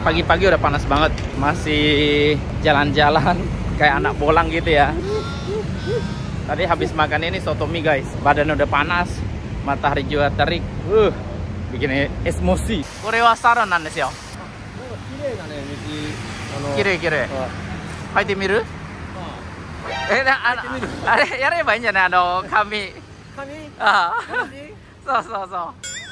Pagi-pagi udah panas banget, masih jalan-jalan kayak anak bolang gitu ya. Tadi habis makan ini soto mie guys, badan udah panas, matahari juga terik, bikin emosi. Kore wa saron nan desu yo. Kirei kirei. Haite miru? Yareba iiんじゃない紙。ああ。そうそうそう。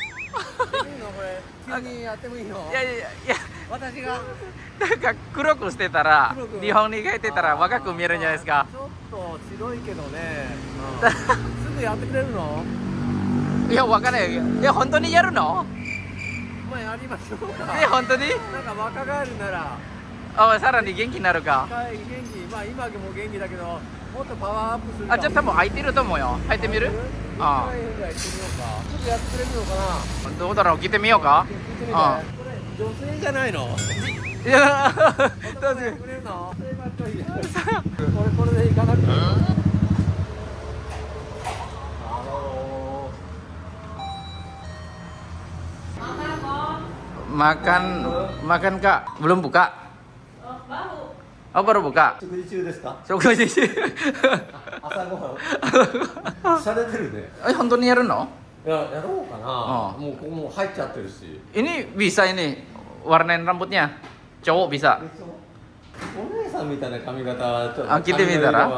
急にやってもいいの？いやいやいや。私がなんか黒くしてたら、日本に書いてたら若く見えるんじゃないですか。ちょっと白いけどね。すぐやってくれるの？いやわかんない。いや本当にやるの？まあやりましょうか。本当に？なんか若返るなら。あ、さらに元気になるか。元気、まあ今も元気だけど、もっとパワーアップする。あ、じゃあ多分空いてると思うよ。入ってみる？ああ。ちょっとやってくれるのかな。どうだろう、聞いてみようか。ああ。女性じゃないの？いや、どうしてくれるの？これで行かなくていいの？Makan Kak, belum buka? Baru. Oh baru buka? 食事中ですか？食事中。朝ごはん。されてるね。本当にやるの？いや、やろうかな。もうここも入っちゃってるし。Ini bisa ini warnain rambutnya. Cowok bisa. お姉さんみたいな髪型ちょっと。切ってみたら？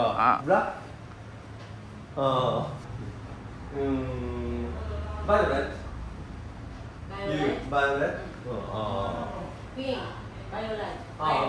バイオレット。バイオレット。Pink, violet.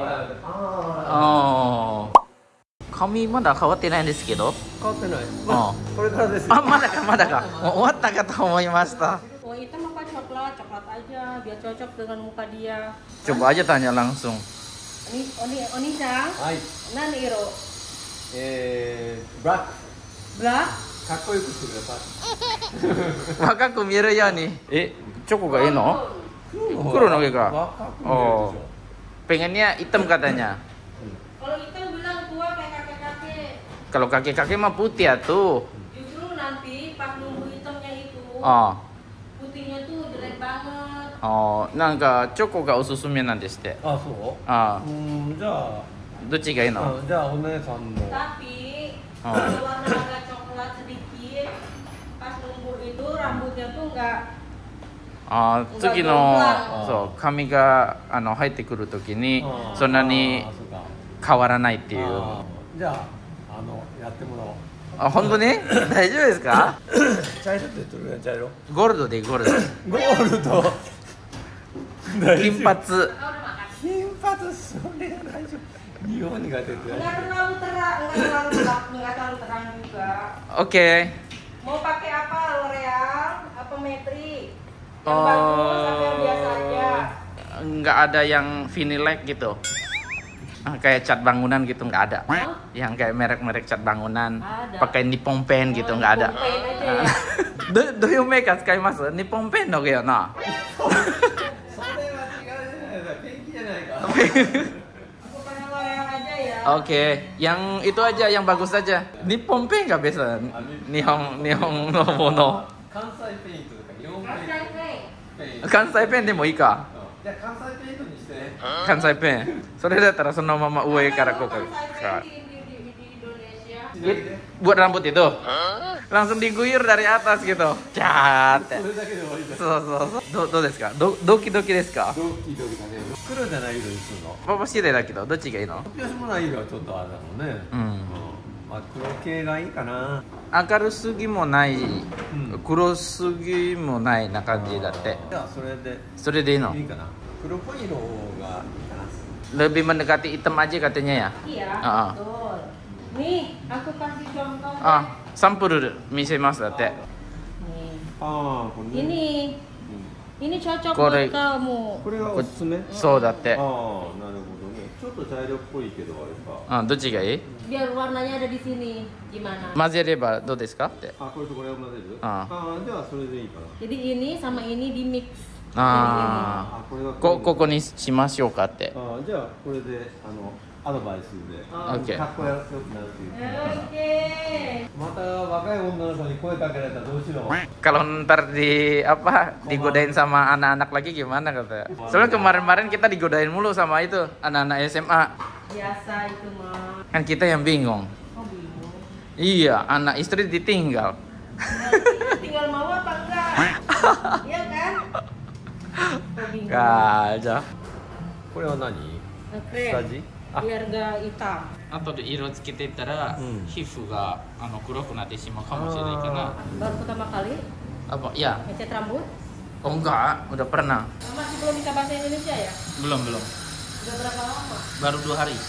Kami まだ変わってないんですけど。変わってない。これからですよ。あ、まだかまだか。終わったかと思いました。Oh, hitam apa coklat? Coklat aja biar cocok dengan muka dia. Coba aja tanya langsung. Oni-san. Hai. Nani iro? Black. Black? かっこよくしてください。若く見えるように。チョコがいいの？Kurun oke kak. Oh, pengennya hitam katanya. Kalau hitam bilang tua kayak kakek-kakek. Kalau kakek-kakek mah putih ya tuh. Justru nanti pas nunggu hitamnya itu, putihnya tuh jelek banget. Oh, なんかチョコがおすすめなんですって。あ、そう？あ、じゃあどっちがいいの？じゃあお姉さんの。Tapi kalau warna agak coklat sedikit, pas nunggu itu rambutnya tuh enggak。次のそう髪が入ってくるときにそんなに変わらないっていう。じゃあやってもらおう。あ、本当に大丈夫ですか？茶色って言ってるね。茶色ゴールドでゴールド。ゴールド金髪。金髪それ大丈夫。日本にが出てる。Enggak terlalu terang juga. Oke. Mau pakai apa L'Oreal? Apa Metri? Yang bagus atau yang biasa aja? Nggak ada yang Vinilek gitu. Kayak cat bangunan gitu nggak ada. Yang kayak merek-merek cat bangunan. Pakai Nippon Paint gitu nggak ada. Do you make us kayak mas Nippon Paint no kayak na? Oke, yang itu aja, yang bagus aja. Nippon Paint nggak bisa. Nihon no mono. Kansai Paint. 関西ペンでもいいか。じゃあ関西ペントにして。関西ペン。それだったらそのまま上からこうか。Buat rambut itu. Langsung diguyur dari atas gitu. Cat. そう。どうですか？ドキドキですか？ドキドキだね。黒じゃない色にするの？パパシレだけどどっちがいいの？私もない色はちょっとあれだもんね。まあ黒系がいいかな。明るすぎもない、黒すぎもないな感じだって。じゃあそれでいいの？いいかな。黒っぽい色がいいかな。Lebih mendekati hitam aja katanya ya? Iya, betul. Nih, aku kasih contoh. Sampul 見せますだって。Ini cocok buat kamu. これがおすすめ？そうだって。なるほどね。ちょっと茶色っぽいけどあれか。どっちがいい？Biar warnanya ada di sini. Gimana? 混ぜればどうですかって。これとこれを混ぜる？じゃあそれでいいかな。Jadi ini sama ini di mix. ここにしましょうかって。じゃあこれでアドバイスで、 Oke. かっこよくなるっていう。また若い女の子に声かけられたらどうしよう。 Kalau ntar di apa digodain sama anak-anak lagi gimana kata? Soalnya kemarin-kemarin kita digodain mulu sama itu anak-anak SMA. Biasa itu mah. Kan kita yang bingung. Oh bingung. Iya, anak istri ditinggal. Tinggal mau apa enggak? Iya kan? Oh, bingung. Kacau. これは何？ Keren. 下地？ Biar gak hitam. あとで色つけていったら、皮膚が黒くなってしまうかもしれないかな。 Baru pertama kali Apa? Ya. ngecat rambut. Oh enggak, udah pernah. Masih belum bisa bahasa Indonesia ya? Belum. Udah berapa lama? Baru 2 hari.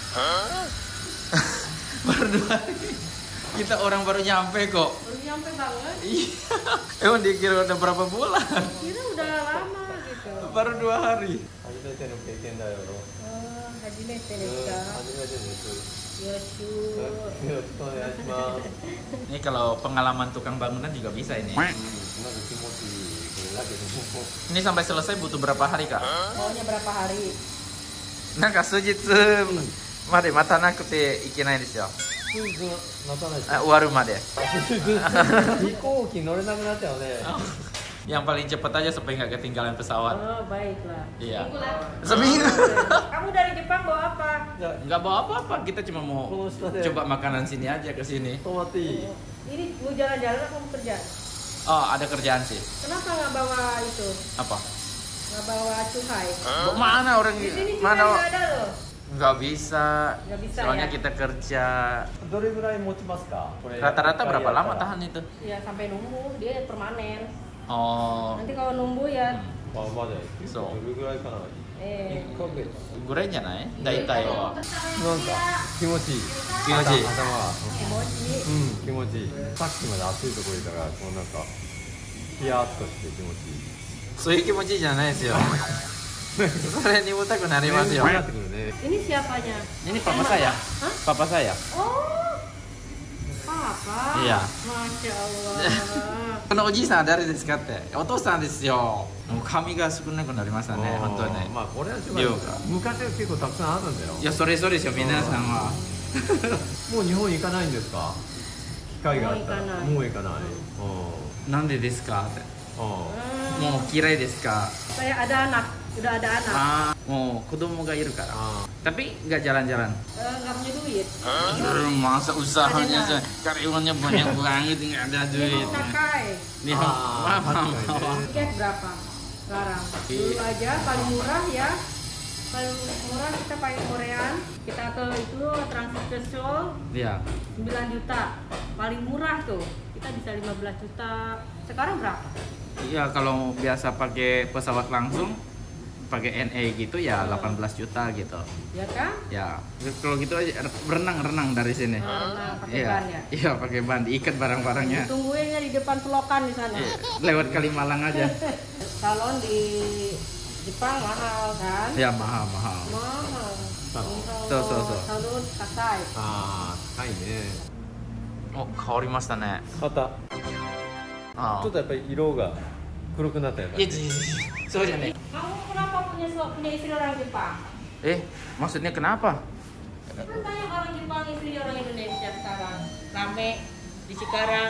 Baru 2 hari. Kita orang baru nyampe kok. Baru nyampe banget. Iya. Emang dikira udah berapa bulan? Kira udah lama gitu. Baru 2 hari. 初めての経験だよ。 初めてですか？ 初めてです。 Yoshu. よろしくお願いします。 Ini kalau pengalaman tukang bangunan juga bisa ini. なんか気持ちいいこれだけども。 Ini sampai selesai butuh berapa hari kak? Maunya berapa hari? なんか数日まで待たなくていけないですよ。 数日待たないと。 終わるまで。 飛行機乗れなくなっちゃうね。 Yang paling cepat aja supaya nggak ketinggalan pesawat. Oh baiklah. Iya. Minggu lagi. Seminggu. Kamu dari Jepang bawa apa? Nggak bawa apa-apa, kita cuma mau coba makanan sini aja ke sini. 泊まっていい？ Ini mau jalan-jalan atau mau kerja? Oh, ada kerjaan sih. Kenapa nggak bawa itu? Apa? Nggak bawa cukai? Mana orang Di sini cukai mana? nggak ada loh. Nggak bisa. Nggak bisa Soalnya ya? kita kerja. どれぐらい持ちますか？これ Rata-rata berapa lama tahan itu? Ya sampai numbuh, dia permanen. Oh, Nanti kalau numbuh ya, まあまで。 そうどれぐらいかな。 1ヶ月。 ぐらいじゃない？大体は。 なんか気持ちいい。 気持ちいい。 頭が。 emoji. うん気持ちいい。さっきまで暑いところいたからこうなんかヒヤッとして気持ちいい。 そういう気持ちじゃないですよ。それ眠たくなりますよ。 なってくるね。 Ini siapanya? Ini papa saya. Hah? Papa saya. Oh, papa. Iya. Masya Allah. このおじいさんは誰ですかって。お父さんですよ。もう髪が少なくなりましたね。本当はね。 まあこれは量が昔は結構たくさんあるんだよ。 いやそれそうですよ皆さんは。 もう日本行かないんですか？機会があったら。ももう行かない。 なんでですかって。もう嫌いですか。 Saya ada anak, udah ada anak. ああ、もう子供がいるから。Tapi nggak jalan-jalan. Nggak punya duit. Masa usahanya karyawannya banyak banget nggak ada duit. Sakai. Nih, Tiket berapa sekarang? Dulu aja paling murah ya. Paling murah kita pakai Korean. Kita ke itu transit ke Seoul. Iya. 9 juta. Paling murah tuh. Kita bisa 15 juta. Sekarang berapa? Iya kalau biasa pakai pesawat langsung pakai NA gitu ya 18 juta gitu. Ya kan? Ya kalau gitu aja renang dari sini. Nah, pakai Iya, ban ya. iya pakai ban diikat barang-barangnya. Tungguinnya di depan selokan di sana. Iya, lewat Kalimalang aja. Salon di Jepang mahal kan? Ya mahal. Mahal. So. Salon Kasai. ああ高いね。 お変わりましたね。 またあちょっとやっぱり色が黒くなったやつ。 いやそうじゃね Kamu kenapa punya istri orang Jepang? Maksudnya kenapa? Kan banyak orang Jepang istri orang Indonesia sekarang. Rame di Cikarang.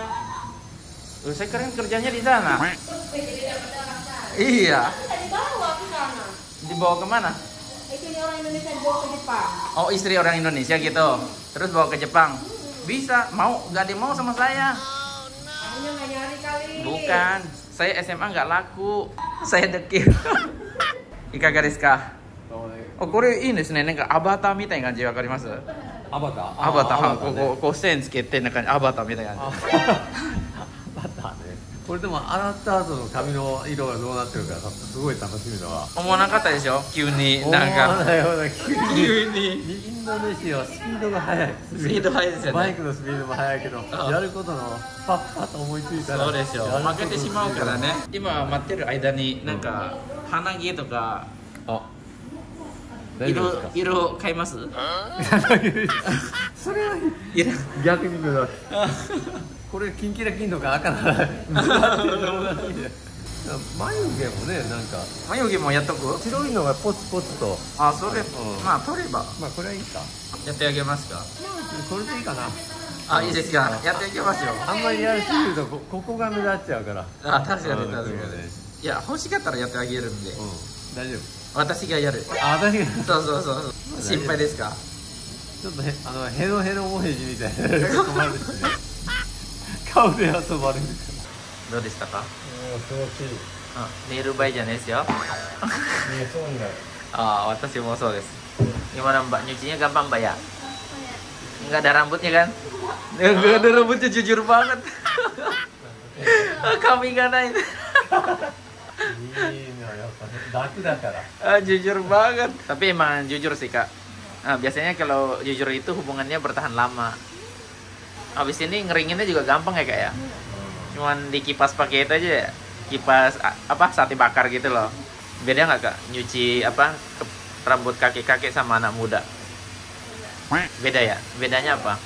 Saya keren kerjanya di sana. Jadi dapat anak saya. Iya. Bisa dibawa ke sana. Dibawa kemana? Istri orang Indonesia dibawa ke Jepang. Oh istri orang Indonesia gitu. Terus bawa ke Jepang. Bisa, mau nggak ada yang mau sama saya. Kamunya nggak nyari kali. Bukan, saya SMA nggak laku. Saya dekil. Ikaga desu ka? Oh, これいいんですね。なんかアバターみたいな感じわかります？ アバター。 アバター、 ね。 こう線つけてなんかアバターみたいな感じ。 アバターね。これでも洗った後の髪の色がどうなってるかすごい楽しみだわ。 思わなかったでしょ？急になん思わかないような急に。 にインドネシアはスピードが速い。 スピード速いですよね。 バイクのスピードも速いけど、やることのパッパッと思いついたら。 そうですよ。負けてしまうからね。今待ってる間になんか鼻毛とか大丈夫ですか？ 色変えます？ それは色逆に言うとこれキンキラキンとか赤なら眉毛もね、なんか眉毛もやっとく。 白いのがポツポツと。 あ、それ、 うんまあ取ればまあこれはいいか。 やってあげますか。 これでいいかな。 あ、いいですか。やってあげますよ。 あんまりやりすぎるとここが目立っちゃうから。 あ、確かにうん確かに。いや、欲しかったらやってあげるんで。 うん、大丈夫。 私がやる。 あ、私がそうそうそう。心配ですか。 ちょっとへヘロヘロモヘジみたいな困るしね。顔で遊ばれるから。 どうでしたか。 気持ちいい。 あ、寝る場合じゃないですよ。 見えそうになる。 Ah,私もそうです。Gimana Mbak? Nyucinya gampang Mbak ya? Nggak ada rambutnya kan? Nggak ada rambutnya, jujur banget. Kami nggak naik. いいのやっぱね、楽だから。 Ah, jujur banget. Tapi emang jujur sih Kak. Nah, biasanya kalau jujur itu hubungannya bertahan lama. Abis ini ngeringinnya juga gampang ya Kak ya? Cuman dikipas pakai itu aja ya. Kipas apa sate bakar gitu loh. Beda nggak Kak nyuci apa rambut kakek-kakek sama anak muda? Beda ya? Bedanya apa?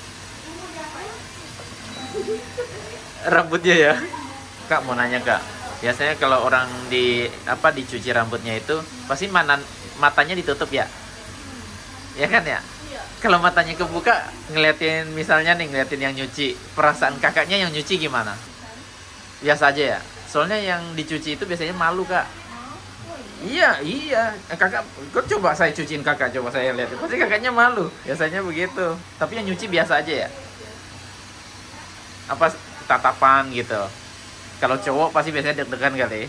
Rambutnya ya. Kak mau nanya Kak, biasanya kalau orang dicuci rambutnya itu pasti matanya ditutup ya? Ya kan ya? Kalau matanya kebuka ngeliatin misalnya nih ngeliatin yang nyuci, perasaan kakaknya yang nyuci gimana? Biasa aja ya? Soalnya yang dicuci itu biasanya malu Kak. Iya, kakak, coba saya cuciin kakak, coba saya lihat, pasti kakaknya malu, biasanya begitu. Tapi yang nyuci biasa aja ya, apa tatapan gitu. Kalau cowok pasti biasanya deg-degan kali.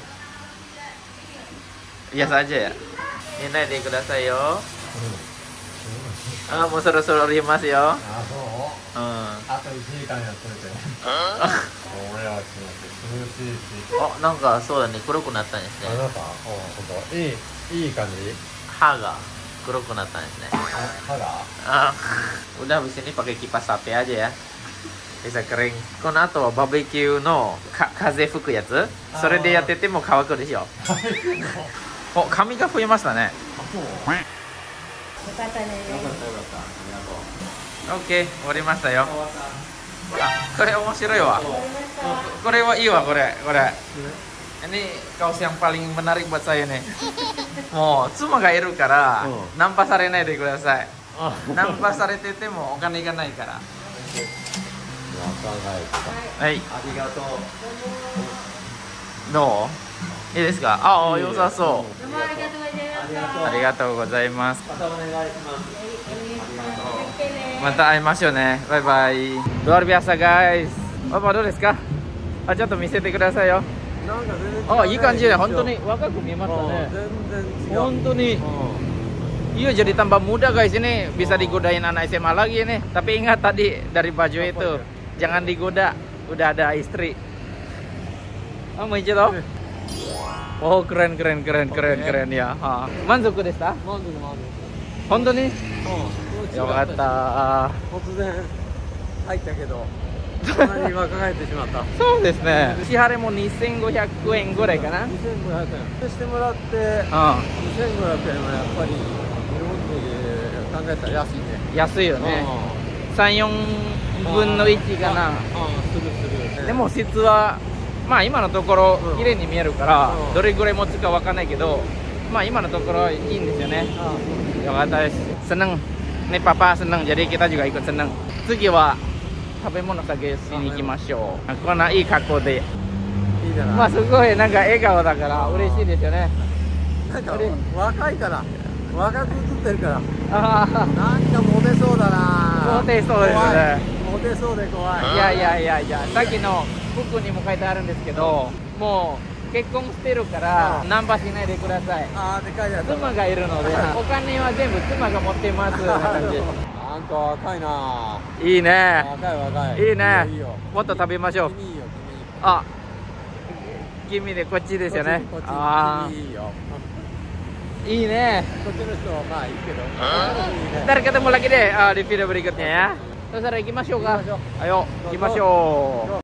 Biasa aja ya. Ini deh kudasai yo. Ah, mau suruh-suruh rimas yo. あ、そう。あと1時間やっといて。俺はちょっと涼しいし。 あ、なんかそうだね、黒くなったんですね。 あなた、本当。いい感じ。 歯が黒くなったんですね。 歯が。 Ah, udah habis ini pakai kipas sate aja ya. Bisa kering. この後はバーベキューの風吹くやつ、それでやってても乾くでしょ。お、髪が増えましたね。 よかったね。 オッケー、終わりましたよ。あ、これ面白いわ。これはいいわ、これ。Ini kaos yang paling menarik buat saya nih. もう妻がいるからナンパされないでください。ナンパされててもお金がないから。はい。 ありがとう。 どう？いいですか？ああ、良さそう。 どうもありがとうございました。 ありがとうございます。 またお願いします。 また会いましょうね。バイバイ。luar biasa guys。パパどうですか？あ、ちょっと見せてくださいよ。 なんか全然違うね。 あ、いい感じで、本当に若く見えましたね。 全然違う。 本当に。Iya, jadi tambah muda guys ini, bisa digodain anak SMA lagi nih. Tapi ingat tadi dari baju itu, jangan digoda, udah ada istri. Oh, mau izin loh. Oh, keren ya. Mansuku desu ka? 満足。 本当に？ よかった。 突然入ったけど、そんなに若返ってしまった。 そうですね。支払いも2500円ぐらいかな。 2500円してもらって、2500円はやっぱり日本で考えたら安いね。 安いよね。3、4分の1かな。 する。 でも質はまあ今のところ綺麗に見えるからどれぐらい持つかわかんないけど、まあ今のところいいんですよね。よかったです。seneng nih papa seneng jadi kita juga ikut seneng. 次は食べ物探しに行きましょう。こんないい格好で。 いいじゃない。 まあすごいなんか笑顔だから嬉しいですよね。 なんか若いから若く映ってるから。 ああ、 なんかモテそうだな。 モテそうですね。 モテそうで怖い。 いや、さっきの服にも書いてあるんですけど、もう結婚してるからナンパしないでください。 あー、でかいやつ。 妻がいるので、お金は全部妻が持ってますな感じ。 なんか若いな。 いいね。 若い。 いいね。 いいよ。 もっと食べましょう。 君いいよ、 あ、君でこっちですよね。 こっちあ君いいよ。 あ、いいね。 こっちの人はまあいいけど。いいね。 Ntar ketemu lagi deh di video berikutnya ya. Terus行きましょうか。Ayo, 行きましょう。